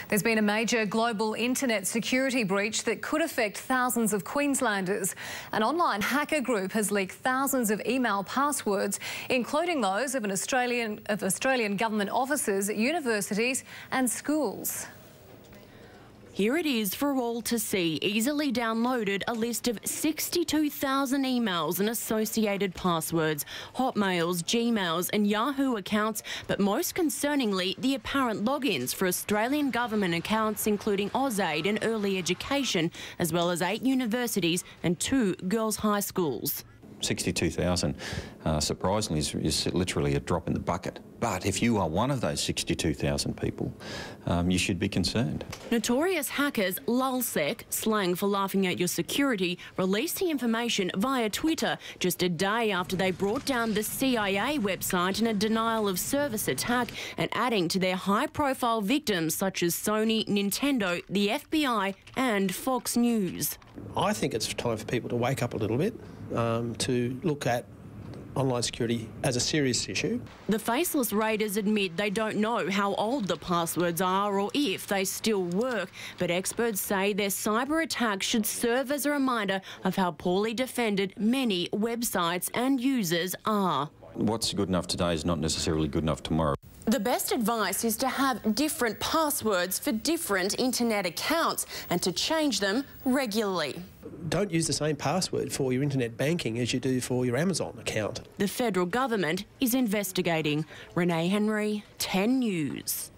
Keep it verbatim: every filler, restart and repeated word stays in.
There's been a major global internet security breach that could affect thousands of Queenslanders. An online hacker group has leaked thousands of email passwords, including those of an Australian of Australian government offices, universities and schools. Here it is for all to see, easily downloaded, a list of sixty-two thousand emails and associated passwords, Hotmails, Gmails and Yahoo accounts, but most concerningly, the apparent logins for Australian government accounts including AusAid and Early Education, as well as eight universities and two girls' high schools. sixty-two thousand, uh, surprisingly, is, is literally a drop in the bucket. But if you are one of those sixty-two thousand people, um, you should be concerned. Notorious hackers LulzSec, slang for laughing at your security, released the information via Twitter just a day after they brought down the C I A website in a denial of service attack and adding to their high-profile victims such as Sony, Nintendo, the F B I and Fox News. I think it's time for people to wake up a little bit, um, to look at online security as a serious issue. The faceless raiders admit they don't know how old the passwords are or if they still work, but experts say their cyber attack should serve as a reminder of how poorly defended many websites and users are. What's good enough today is not necessarily good enough tomorrow. The best advice is to have different passwords for different internet accounts and to change them regularly. Don't use the same password for your internet banking as you do for your Amazon account. The federal government is investigating. Renee Henry, ten News.